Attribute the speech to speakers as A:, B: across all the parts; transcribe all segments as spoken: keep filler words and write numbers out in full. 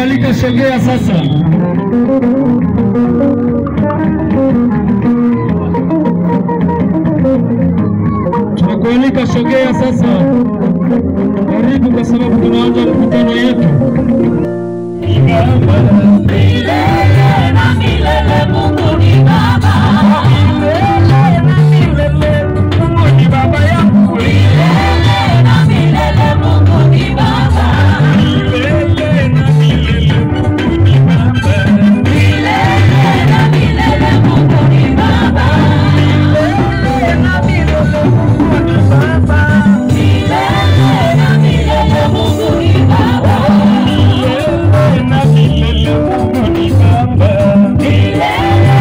A: Tunakualika sogea sasa. Tunakualika sogea sasa. Karibu kwa sababu tunaanza mkutano yetu. Milele na milele Mungu ni Baba. Milele na milele Mungu ni Baba yangu. Milele na milele Mungu ni Baba. Milele na milele Mungu ni Baba. Milele na milele Mungu ni Baba. Milele na milele Mungu ni Baba. Milele na milele Mungu ni Baba. Milele na milele Mungu ni Baba. Milele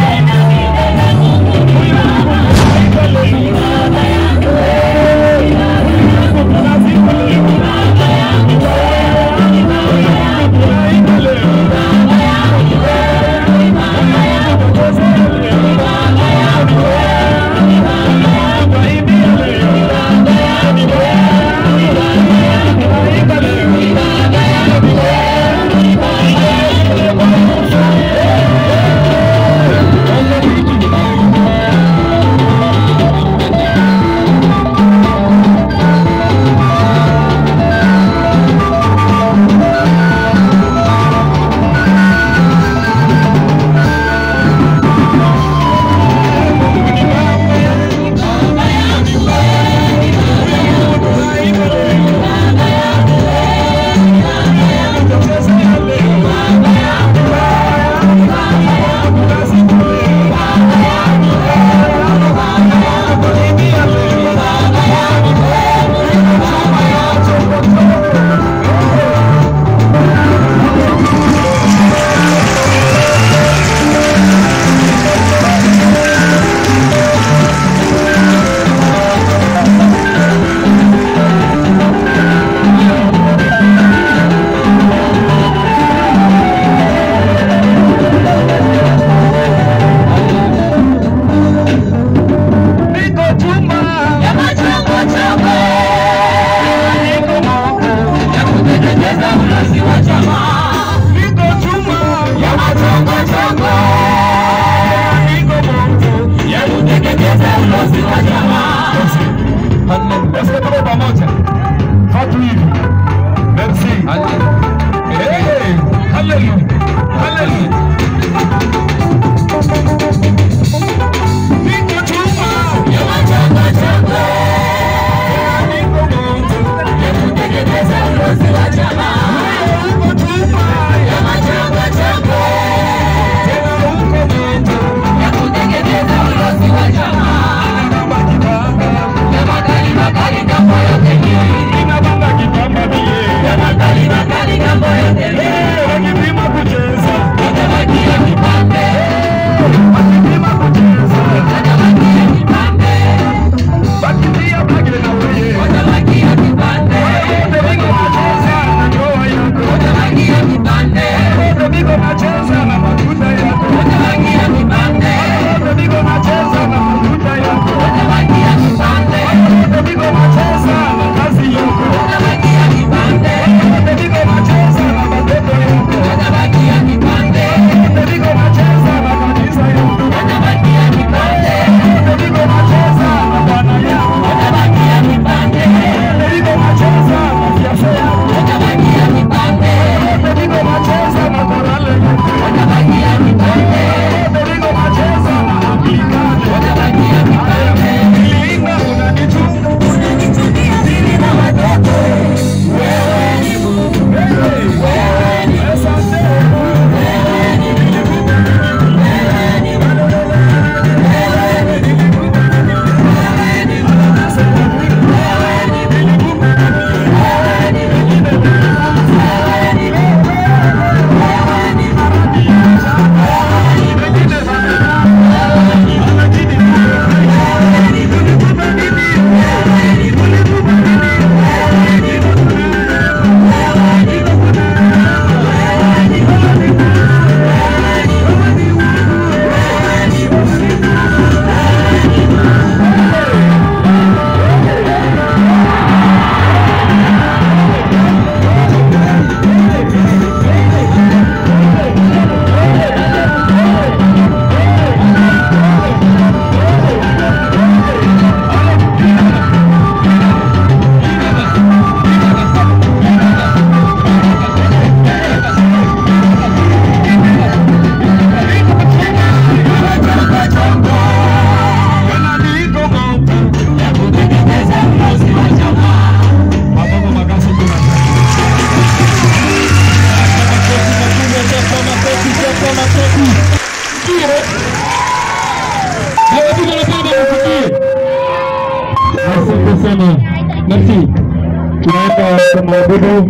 B: Merci. Tunaenda kumwabudu.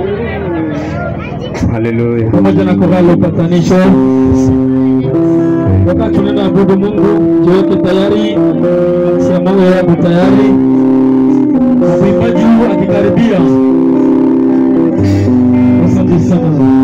C: Haleluya.
B: Pamoja na korali upatanisho. Wakati tunaenda kuabudu Mungu, jiweke tayari. Siamawe yangu tayari. Mwimbaji huu akikaribia. Asante sana.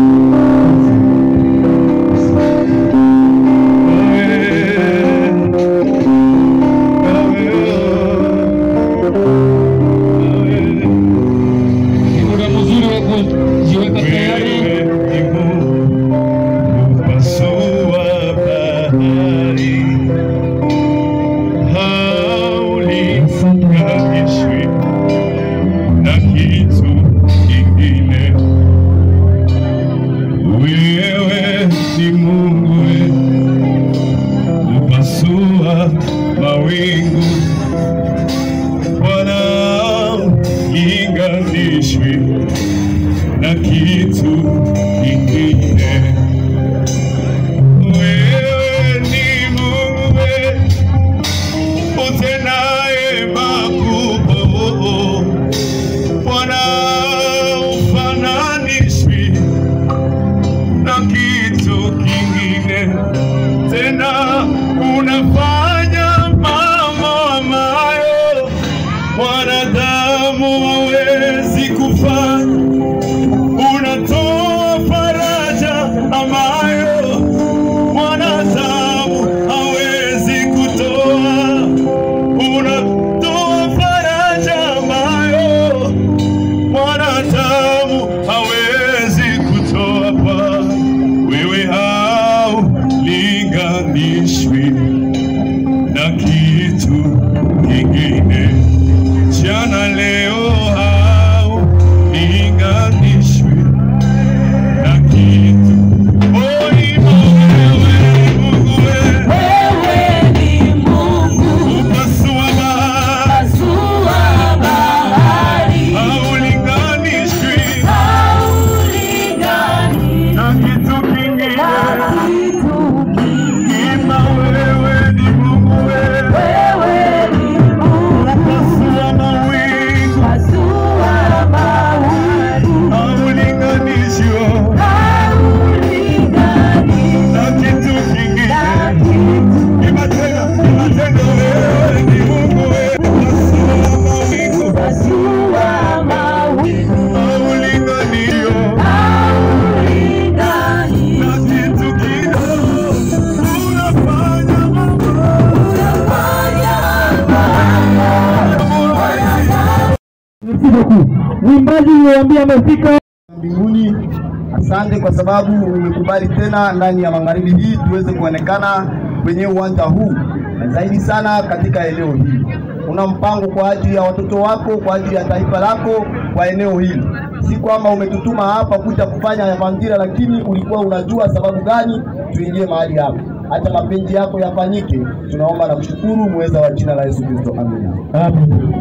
B: Mwimbaji niwaambia amefika
D: mbinguni. Asante kwa sababu umekubali tena ndani ya magharibi hii tuweze kuonekana kwenye uwanja huu na zaidi sana katika eneo hili. Una mpango kwa ajili ya watoto wako, kwa ajili ya taifa lako, kwa eneo hili. Si kwamba umetutuma hapa kuja kufanya yavangira, lakini ulikuwa unajua sababu gani tuingie mahali hapa. Hata mapenzi yako yafanyike. Tunaomba na kushukuru muweza wa jina la Yesu Kristo. Amina.
B: Amen.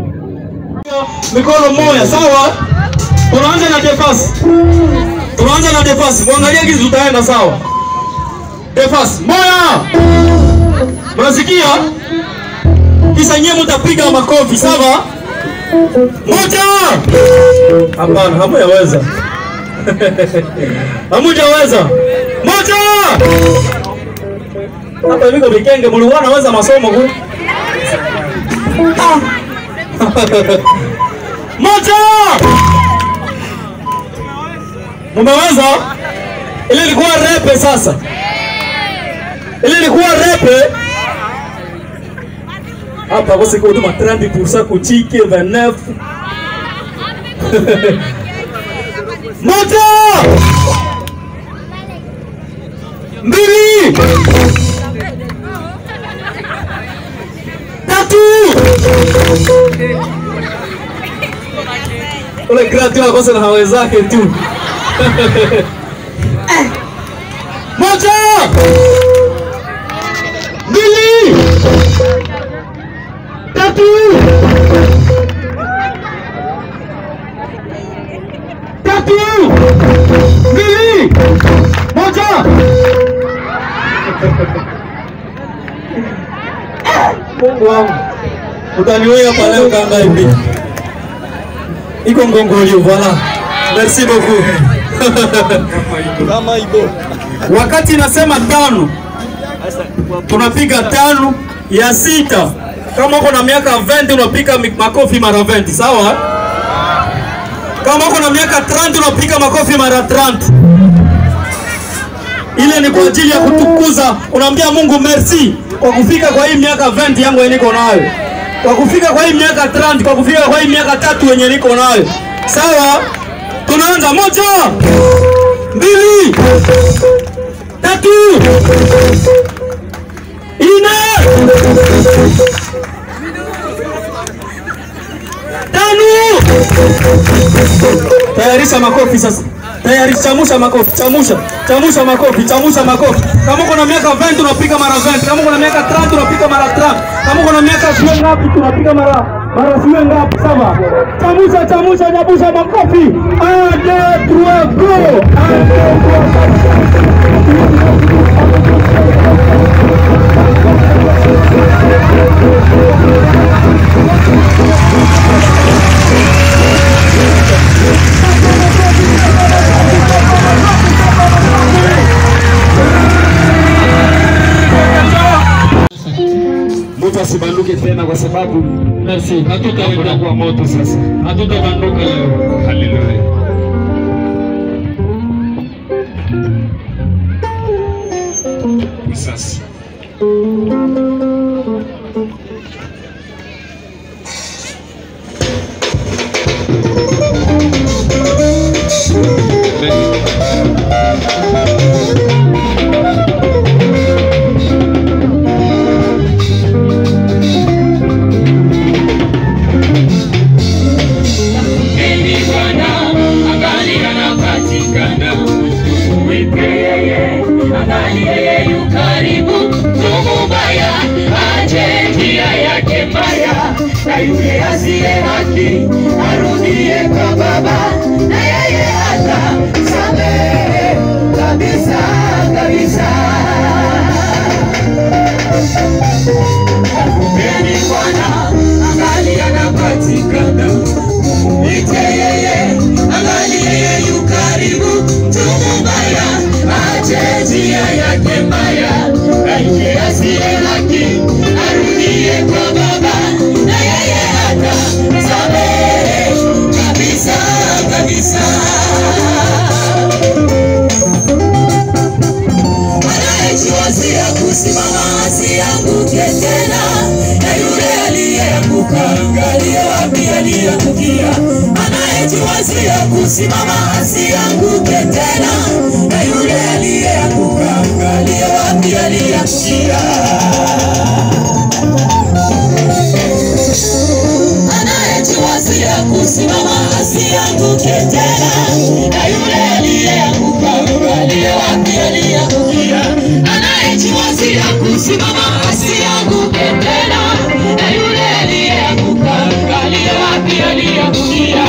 E: Mikono moja, sawa? Tunaanza na defasi. Tunaanza na defasi. Muangalie kizi tutaenda, sawa? Defasi. Moja. Mnasikia? Kisa nyewe mtapiga makofi, sawa? Moja. Hapana, hamjaweza. Hamjaweza. Moja. Hapa hivi kwa vikenge mliona weza masomo huko. Ah. Moja! Mumeweza? Ile ilikuwa repe sasa. Ile ilikuwa repe. Hapa kwa siku huduma trente pour cent kuchike vingt-neuf. Moja! Mbili! Tatu! Ule kreativa kosa na hawe zake tu. Moja! Mbili! Tatu! Tatu! Mbili! Moja! Mungu wangu, utaniweka pale ukaangalia hivi. Iko ngongolio, voilà. Merci beaucoup.
B: Kama ibo.
E: Wakati nasema tano, tunapiga tano ya sita. Kama uko na miaka ishirini unapiga makofi mara ishirini, sawa? Kama uko na miaka thelathini unapiga makofi mara thelathini. Ile ni kwa ajili ya kutukuza, unaambia Mungu merci kwa kufika kwa hii miaka ishirini yangu yenye niko nayo. Kwa kufika kwa hii miaka thelathini, kwa kufika kwa hii miaka tatu yenye niko nayo. Sawa? Tunaanza moja, mbili, tatu, ine, tano. Tayarisha makofi sasa. Tayarisha, chamusha makofi, chamusha, chamusha makofi, chamusha makofi. Kama uko na miaka ishirini unapiga mara ishirini, kama uko na miaka thelathini unapiga mara thelathini, kama uko na miaka ishirini ngapi tunapiga mara mara ishirini ngapi, sawa? Chamusha, chamusha, nyabusha makofi. un, deux, trois, go. un, deux,
B: Mtu asibanduke tena kwa sababu
E: merci, hatutaenda
B: kwa moto sasa.
E: Hatutabanduka leo.
B: Haleluya. Sasa
A: yule asiye haki arudie kwa Baba, na yeye atasamehe kabisa kabisa. Akupeni Bwana angali anapatikana, mwite yeye angali yeye yu karibu. Mtu mbaya ache njia yake mbaya, na yule asiye haki arudie kwa Baba, na yeye atasamehe kabisa kabisa. Anayejiwazia kusimama asianguke tena, na yule aliyeanguka angalia wapi aliangukia. Anayejiwazia kusimama asianguke tena, na yule aliyeanguka angalia wapi aliangukia. Anayejiwazia kusimama asianguke tena, na yule aliyeanguka angalia wapi aliangukia. Anayejiwazia kusimama asianguke tena, na yule aliyeanguka angalia wapi aliangukia.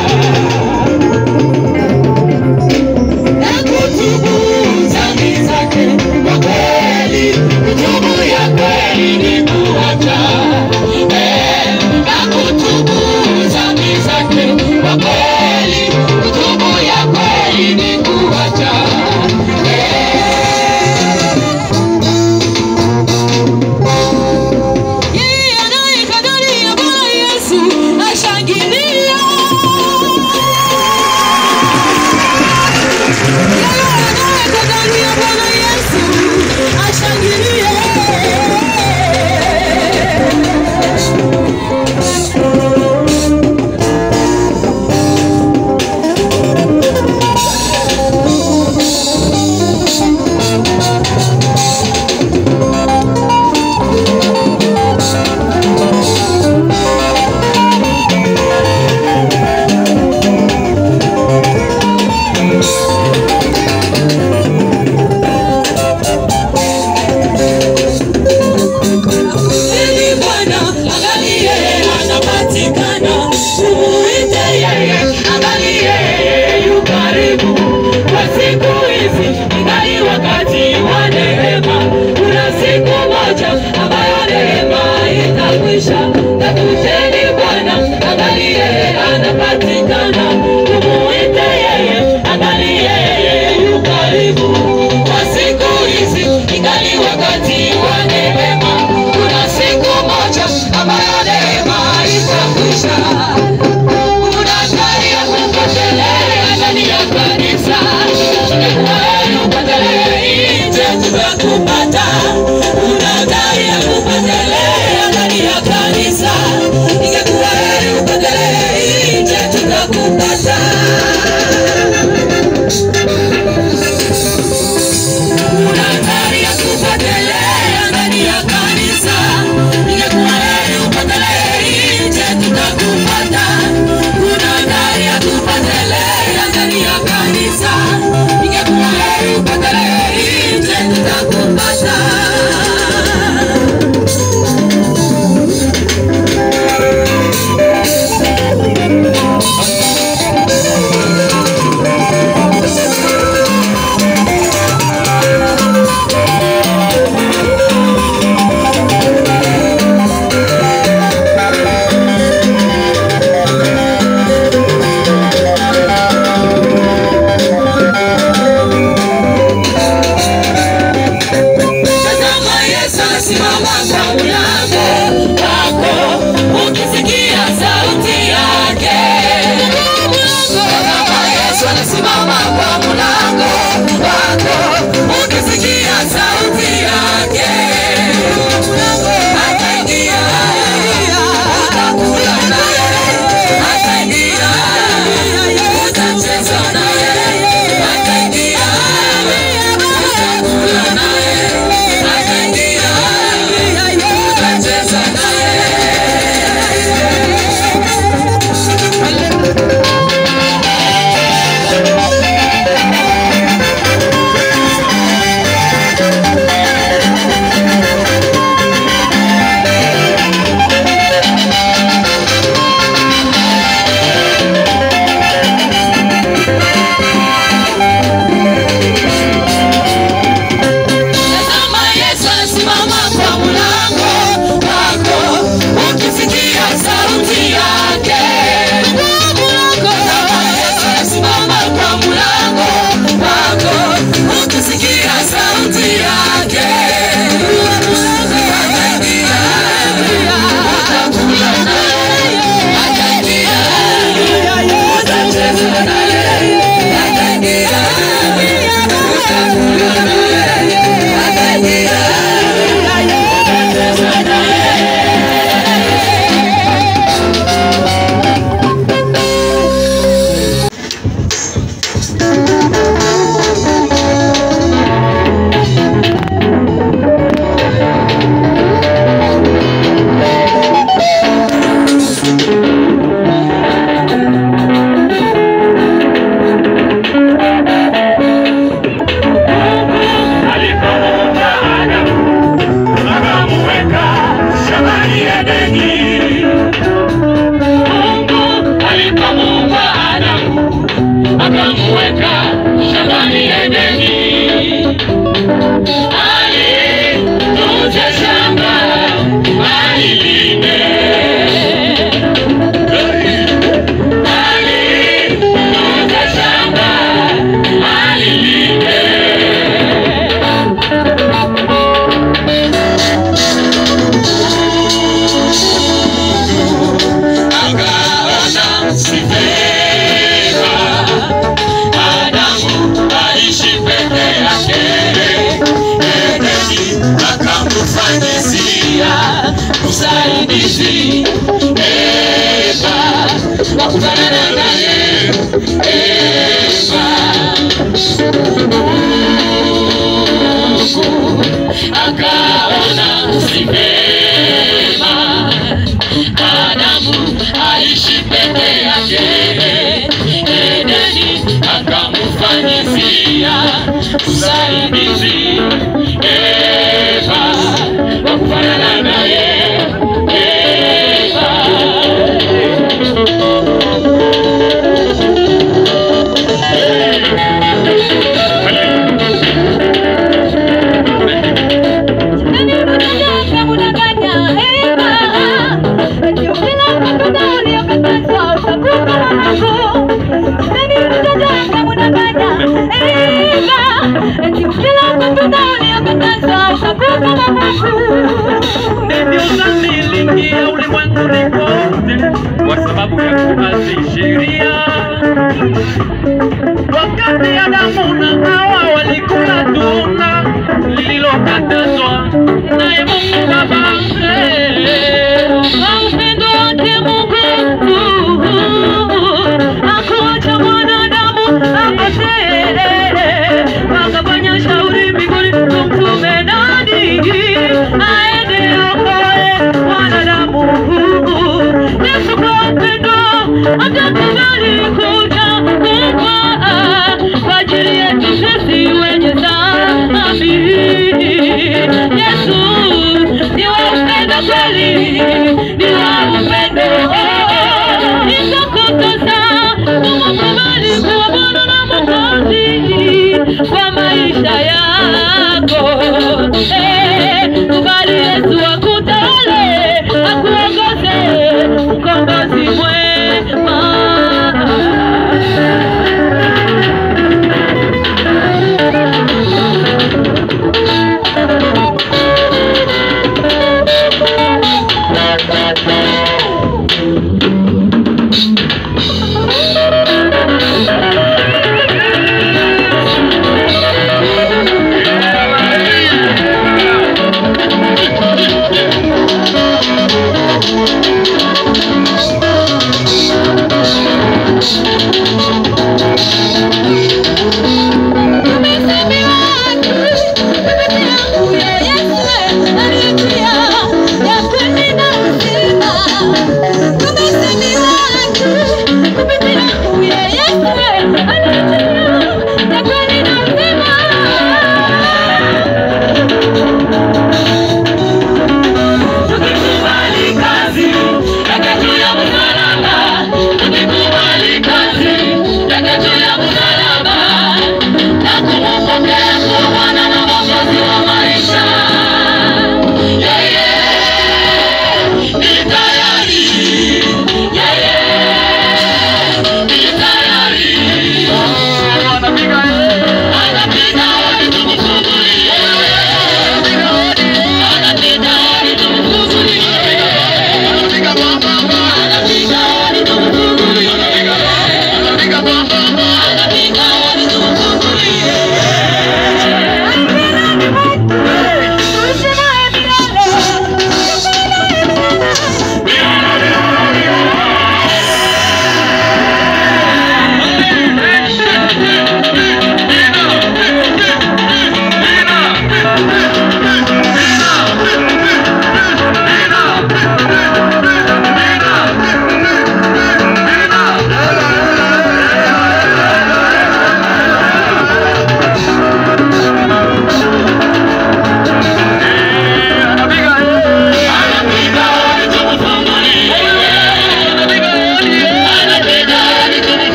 A: Na kutubu dhambi zake kwa kweli, kutubu ya kweli ni kuacha. Na kutubu dhambi zake kwa kweli, tutakupata. Kuna hatari ya kupotelea ndani ya kanisa. Ingekuwa heri upotelee nje, tutakupata. Kuna hatari ya kupotelea ndani ya kanisa. Ingekuwa heri upotelee nje, tutakupata. Kuna hatari ya kupotelea ndani ya kanisa. Ingekuwa heri upotelee nje, tutakupata.
C: Wakati Adamu na Hawa walikula tunda lililo
A: lililopendezwa naye Mungu Baba. Kwa upendo wake Mungu hakuacha mwanadamu apotee, akafanya shauri mbinguni kumtume nani aende aokoe wanadamu. Yesu kwa upendo akakubali kuja kufa kwa ajili yetu sisi wenye dhambi. Yesu ni wa upendo.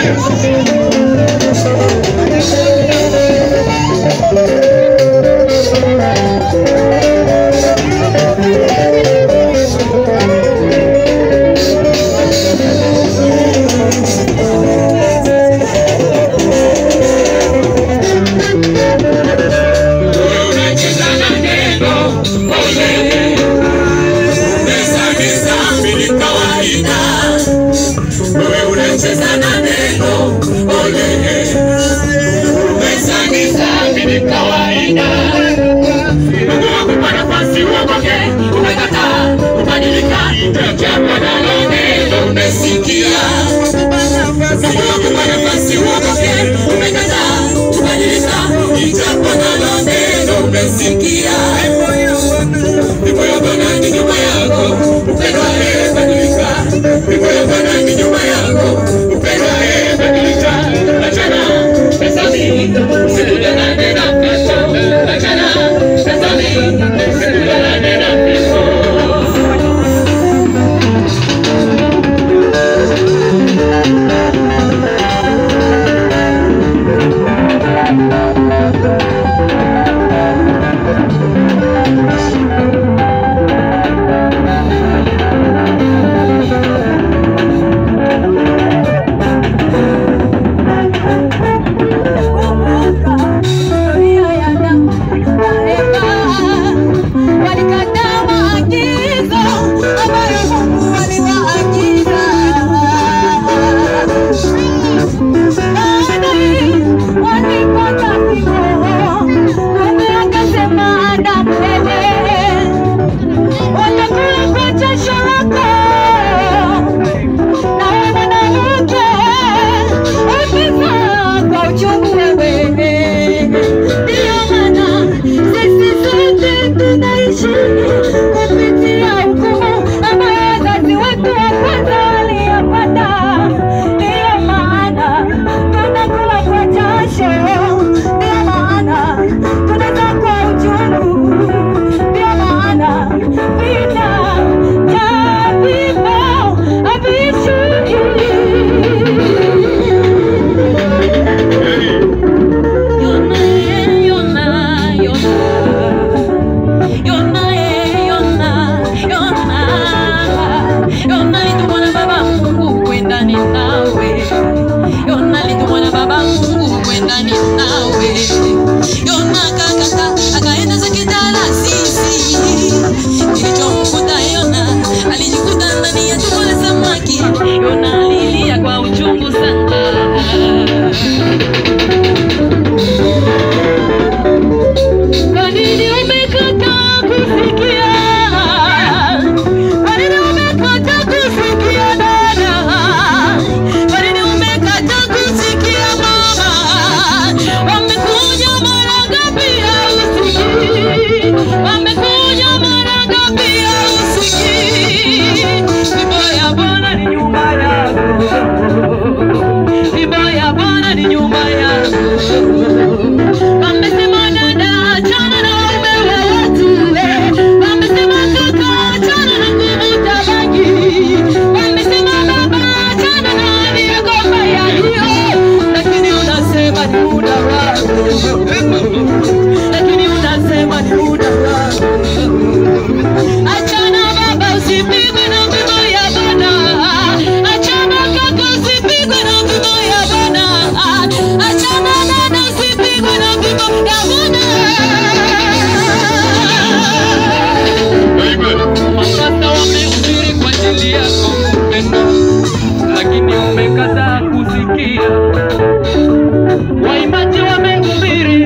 A: lakini umekataa kusikia. Waimbaji wamehubiri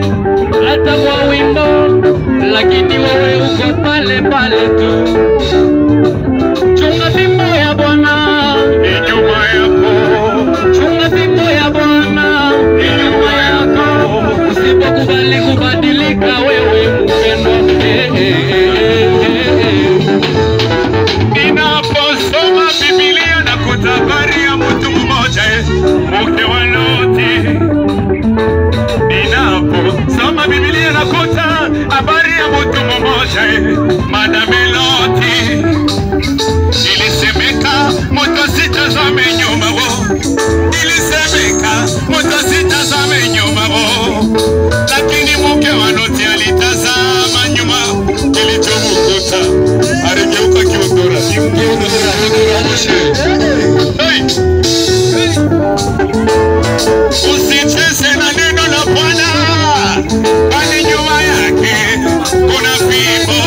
C: Usicheze na neno la Bwana, bali nyuma yake kuna fimbo.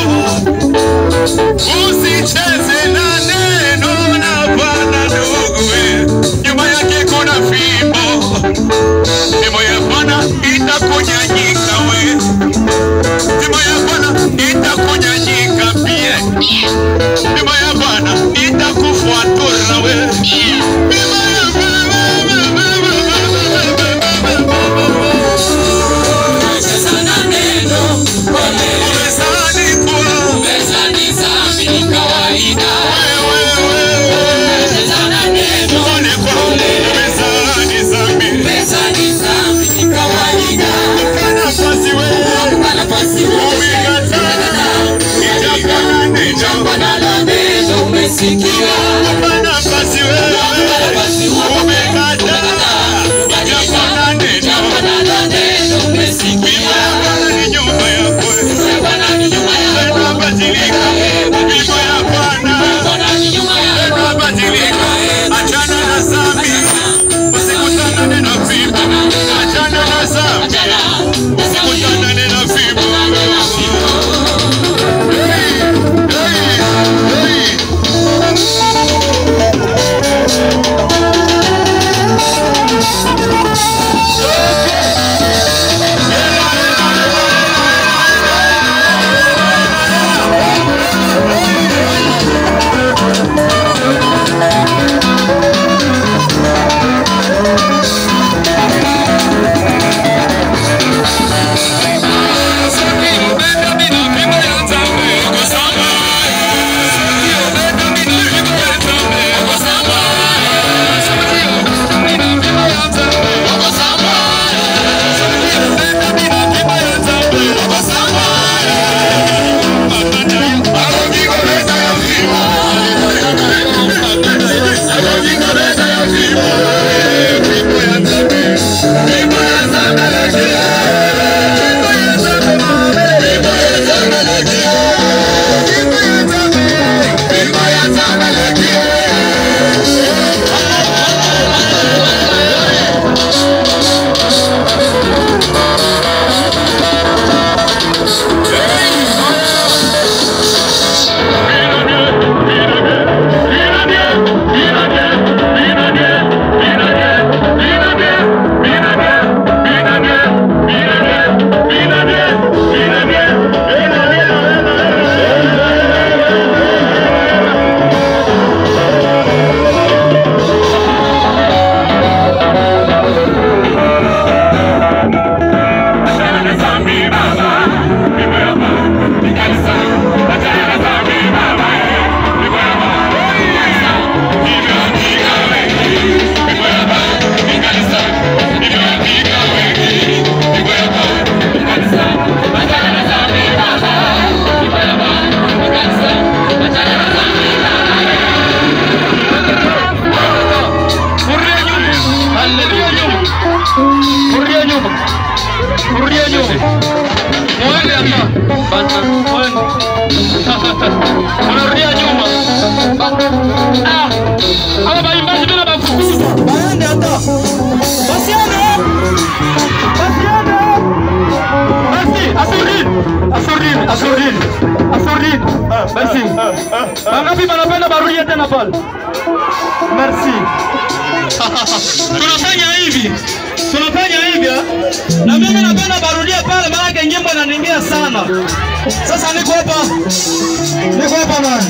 C: Usicheze na neno la Bwana ndugu, nyuma yake kuna fimbo. Fimbo ya Bwana itakunyanyika we, fimbo ya Bwana itakunyanyika pia, fimbo ya Bwana itakufuatura we.
E: Mangapi wanapenda barudia tena pale? Merci. Tunafanya hivi. Tunafanya hivi. Na mimi napenda barudia pale maana nyimbo inaniingia sana. Sasa niko hapa. Niko hapa man.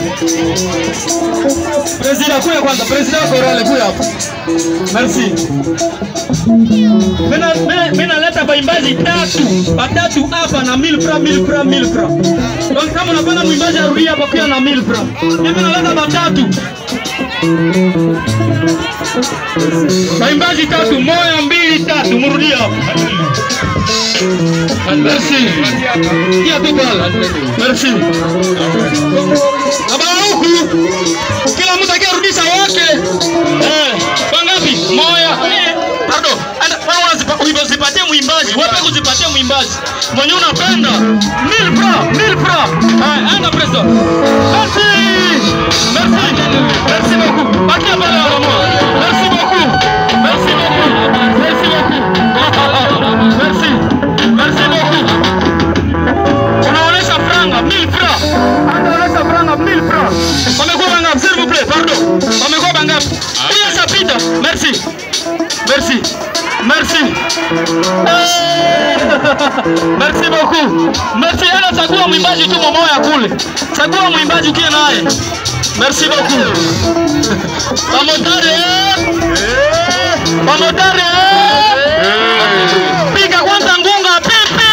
E: President kuya kwanza, President Korale kuya hapa. Merci. Mena mena leta baimbaji tatu, batatu hapa na mille francs mille francs mille francs. Donc kama unapenda mwimbaji arudi hapa pia na mille francs. Mimi naleta batatu. Baimbaji tatu, moja mbili tatu, mrudi hapa. Merci. Kia tu pala. Merci. Abaruku. Kila mtu akirudisha wake. Eh, bangapi? Moja. Pardon. Wewe usipatie mwimbaji, wewe peke usipatie mwimbaji. Mwenye unapenda mille francs, mille francs. Eh, enda preso. Merci. Merci. Merci beaucoup. Bakia pale à moi. Merci beaucoup. Merci beaucoup. Merci. Merci. Merci beaucoup. Merci. Ana chagua mwimbaji tu mmoja kule. Chagua mwimbaji ukie naye. Merci beaucoup. Pamotare. Pamotare. Piga kwanza ngunga pipi.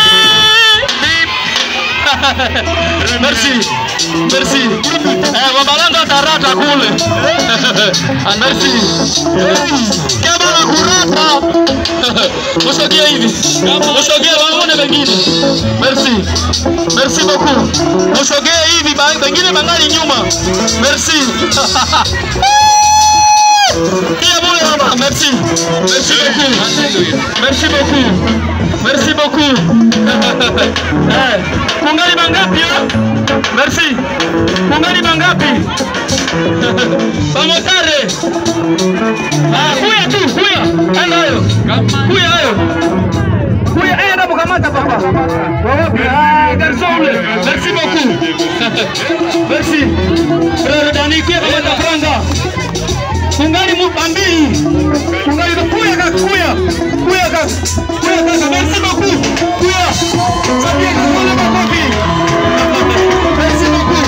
E: Merci. Merci. Eh, wabalanga tarata kule. Merci. Kama na kurata. Msogea hivi. Msogea waone wengine. Merci. Merci beaucoup. Msogea hivi wengine bangali nyuma. Merci. Kia bole mama. Merci. Merci beaucoup. Merci beaucoup. Merci beaucoup. Eh, kungali mangapi? Merci. Kungali mangapi? Pamotare. Ah, kuya tu, kuya. Enda hayo. Kuya hayo. Kuya enda bukamata papa. Wapi? Ah, garçon. Merci beaucoup. Merci. Frère Dani kuya kamata franga. Kungali mupambi. Kungali kuya kaka kuya. Kuya kaka. Kuya kaka. Merci beaucoup. Kuya. Sabia kule makofi. Merci beaucoup.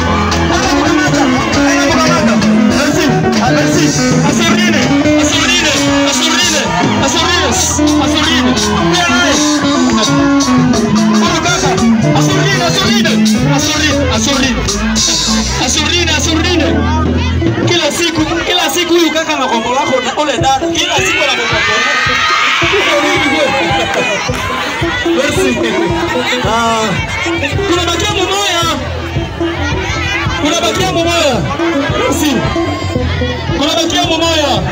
E: Merci. Merci. Asorine. Asorine. Asorine. Asorine. Asorine. Kuya kaka. Asorine. Asorine. Asorine. Asorine. Asorine. Asorine. Kila siku, kila siku huyu kaka na kombo lako na ole dada. Kila siku na kombo lako. Merci. Ah, kuna bakia mmoja. Kuna bakia mmoja. Merci. Kuna bakia mmoja.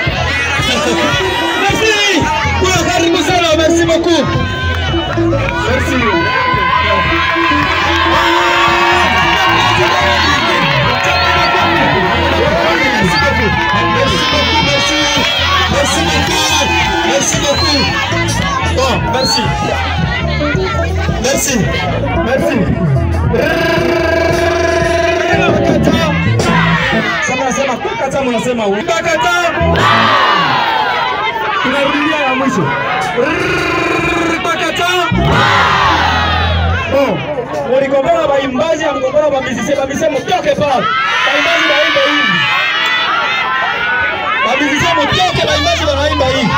E: Merci. Kuna karibu sana, merci beaucoup. Merci. Merci beaucoup. Merci beaucoup. Bon, merci. Merci. Merci. Sasa sema kata mnasema wewe. Kata. Tunarudia ya mwisho. Kata. Bon, mligombana baimbaji na mgombana ba musicien, ba musicien mtoke pale. Baimbaji baimba hivi. Ba musicien mtoke, baimbaji wanaimba hivi.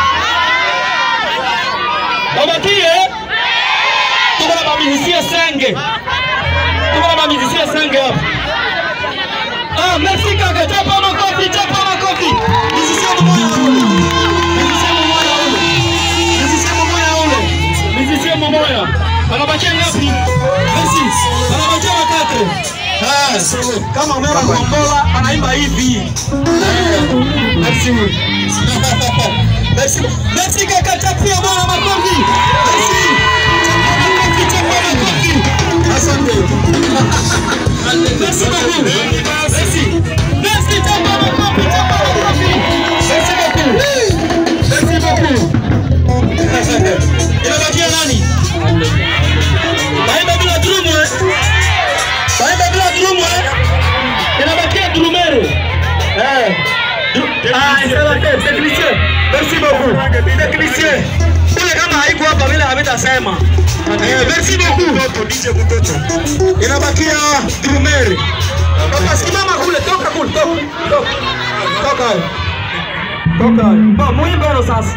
E: Babakie. Tuko na ba musicien senge. Tuko na ba musicien senge hapa. Ah, merci kaka, chapa makofi, chapa makofi. Musicien mmoja ule. Musicien mmoja ule. Musicien mmoja ule. Musicien mmoja. Anabakia ngapi? Merci. Anabakia watatu. Ah, kama umema kuombola anaimba hivi. Merci. Merci. Merci kaka, chapia bwana makofi. Merci. Makofi, chapa makofi. Asante. Merci beaucoup. Merci. Merci, chapa makofi, chapa makofi. Merci beaucoup. Merci beaucoup. Inabakia nani? Baimba bila drum eh. Baimba bila drum eh. Inabakia drumere. Eh. Ah, c'est la tête, technicien. Merci beaucoup. Technicien. Ule kama haiko hapa bila havitasema. Eh, merci beaucoup. D J mtoto. Inabakia drumere. Toka simama kule, toka kule, toka. Toka. Toka. Toka. Ba, muimbe ndo sasa.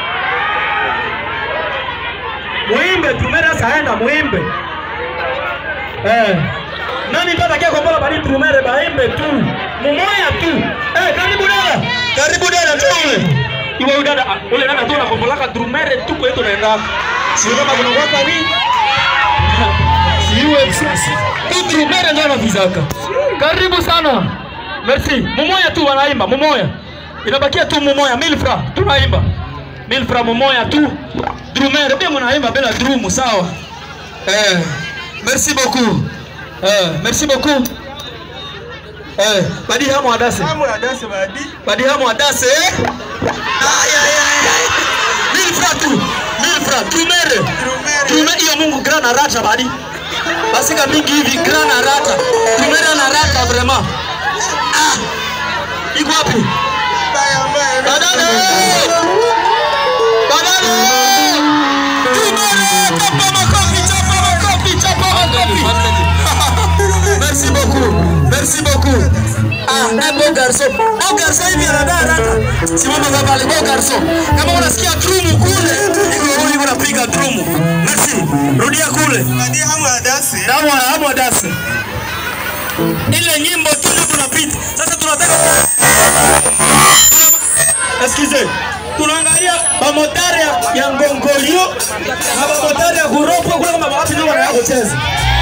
E: Muimbe, drumere saenda muimbe. Eh. Nani patakia kombola bali drumere baimbe tu. Mumoya tu. Eh, karibu dada. Karibu dada tu ule. Iwe dada, ule dada tu na kombola drumere tu kwetu naenda. Sio kama kuna waka ni. Siwe sasa. Tu drumere ndo anavizaka. Karibu sana. Merci. Mumoya tu wanaimba, mumoya. Inabakia tu mumoya, mille francs. Tunaimba. mille francs mumoya tu. Drumere pia mnaimba bila drum sawa. Eh, merci beaucoup. Eh, merci beaucoup. Eh, badi hamu adase.
F: Hamu adase badi.
E: Badi hamu adase. Ay ay ay. mille francs tu. mille francs drumere. Drumere hiyo Mungu grand arata badi. Basi kama mingi hivi grand arata. Drumere na arata vraiment. Ah. Iko wapi?
F: Baya mbaya.
E: Badale. Badale. Chapa makofi, chapa makofi, chapa makofi. Merci beaucoup. Merci beaucoup. Ah, un beau garçon. Beau garçon hivi anadai haraka. Simama baba, beau garçon. Kama unasikia drum kule, iko huyu unapiga drum. Merci. Rudia kule. Rudia hamu adasi. Hamu hamu adasi. Ile nyimbo tu ndio tunapita. Sasa tunataka Excusez. Tunaangalia bamotari ya Ngongolio na bamotari ya Kuropo kwa kama wapi ndio wanataka kucheza.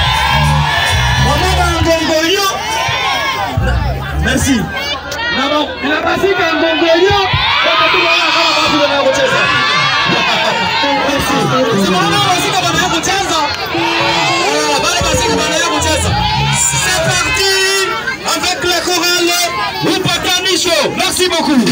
E: Mama Ngongolio. Merci. Na na basika Ngongolio kwa tunaona kama wapi ndio wanataka kucheza. Merci. Tunaona basika wanataka kucheza. Ah, bale basika wanataka kucheza. C'est parti avec la chorale Upatanisho. Merci beaucoup.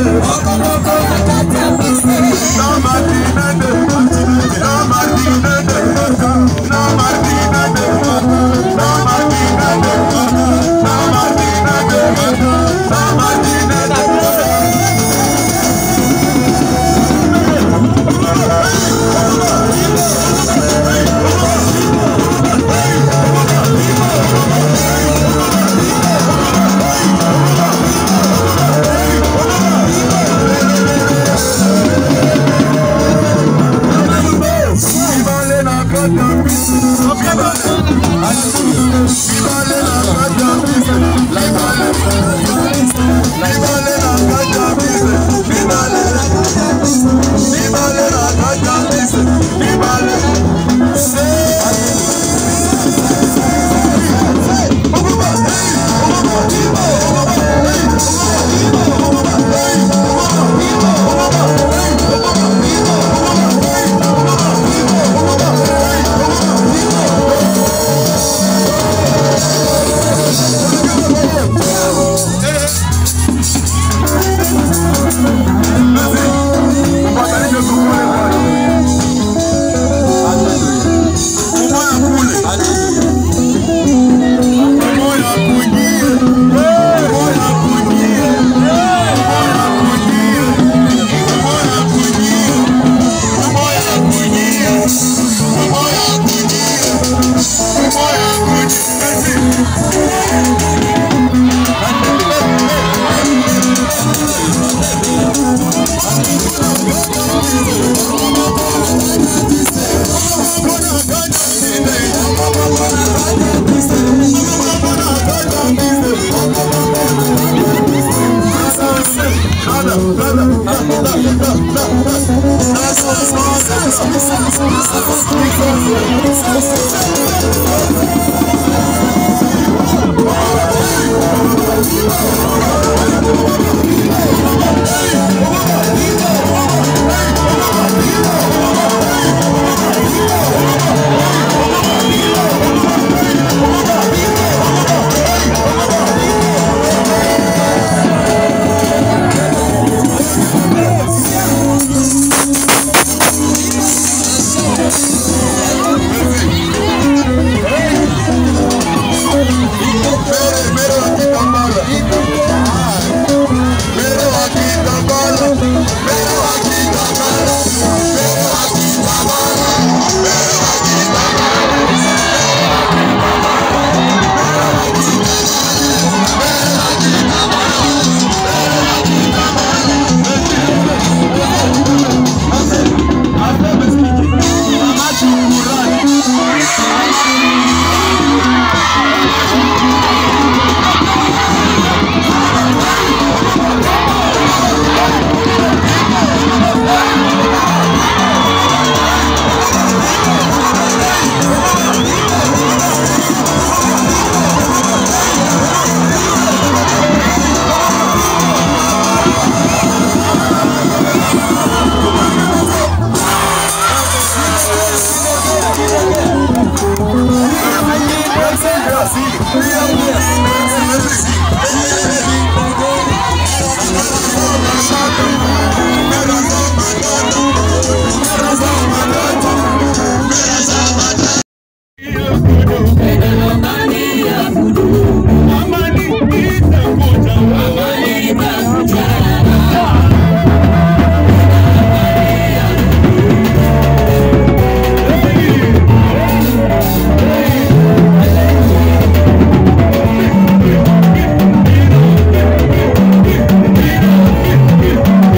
A: Thank you.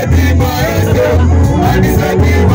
C: Adisa Dimaeto, Adisa Dimaeto.